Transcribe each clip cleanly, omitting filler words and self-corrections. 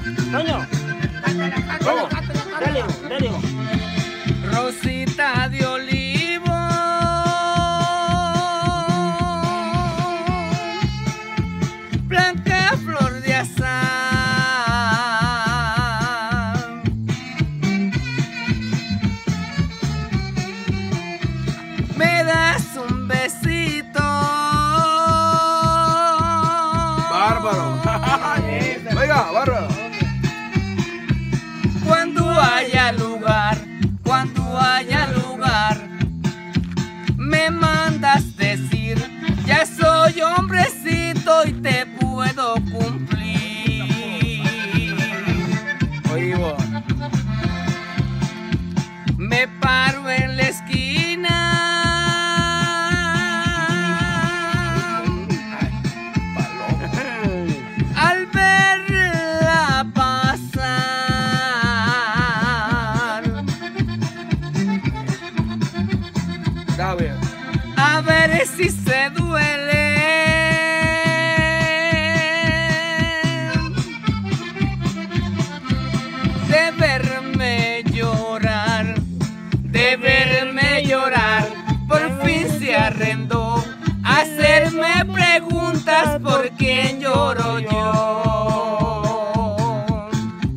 Toño. Vamos, dale, dale. Rosita de olivo, blanca flor de azahar, me das un besito. Bárbaro. Oiga, bárbaro. Cuando haya lugar, me mandas decir, ya soy hombrecito y te puedo cumplir. Oye, vos. Me paro en la esquina, al verla pasar, a ver si se duele de verme llorar, por fin se arrendó a hacerme preguntas por quién lloro yo.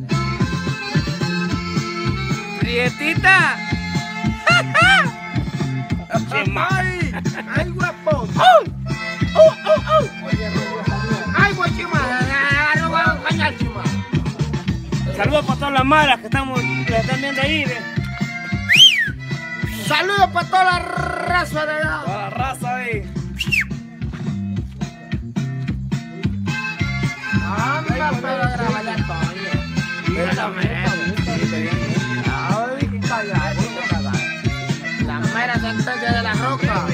Prietita. Ay, ay, guapo. Ay, guachima. No voy a engañar, chima. Saludos para todas las malas que están viendo ahí. Saludos para toda la raza de allá. Toda la raza ahí. Anda, pero graba ya, Toño. La mera sentencia de la roca.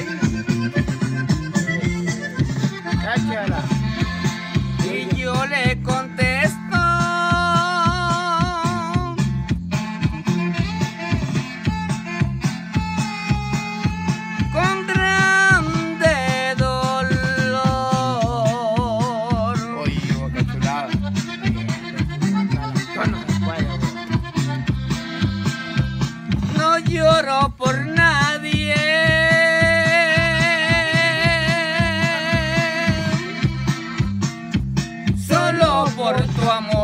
Échala. Y yo le contesto con grande dolor. Oye, qué chulada. No lloro por nadie, solo por tu amor.